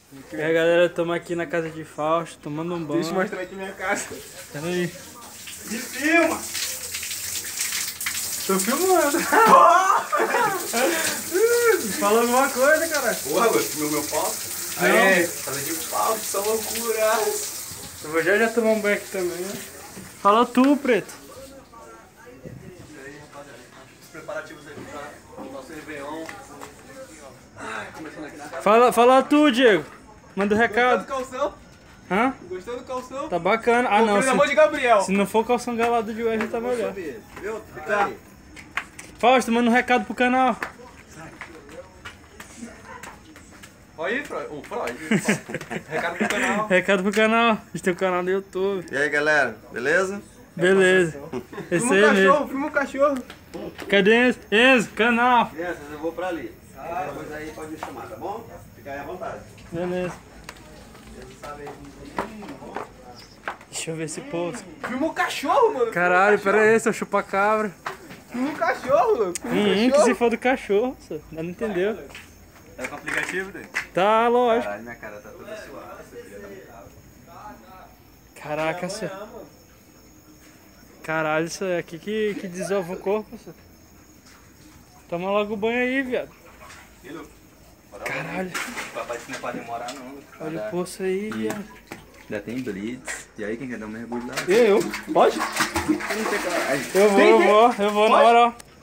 E aí galera, estamos aqui na casa de Fausto, tomando um banho. Deixa eu mostrar aqui minha casa. Pera aí. Me filma! Tô filmando. Fala alguma coisa, cara. Porra, agora filmou meu pau? Aê, casa de pau, que são loucuras. Eu vou já tomar um banho aqui também, né? Fala tu, Preto. Os preparativos aqui para o nosso Réveillon. Ai, começando aqui na casa. Fala tu, Diego. Manda o recado. Gostou do calção? Hã? Gostou do calção? Tá bacana. Ah, não. Comprei na mão de Gabriel. Se não for o calção galado de hoje, tá melhor. Viu? Tá. Fausto, manda um recado pro canal. Olha aí, Freud. Recado pro canal. Recado pro canal. A gente tem um canal no YouTube. E aí galera, beleza? Beleza. Esse Filma aí o mesmo. cachorro, filma o cachorro. Cadê Enzo? Enzo, canal. Crianças, eu vou pra ali. Depois aí pode me chamar, tá bom? Fica aí à vontade. Beleza. Deixa eu ver esse povo. Filma o cachorro, mano. Caralho, pera aí, seu chupa-cabra. Filma o cachorro, louco. Que se for do cachorro, só. Ainda não entendeu. Tá com o aplicativo dele? Tá, lógico. Caralho, minha cara tá toda suada. Caraca, senhor. Caralho, isso aqui que desova o corpo, senhor. Toma logo o banho aí, viado. Caralho. Papai disse que não é pra demorar não. Olha o poço aí, viado. Já tem blitz. E aí, quem quer dar um mergulho lá? Eu? Pode? Eu não tenho coragem. Eu vou, na moral.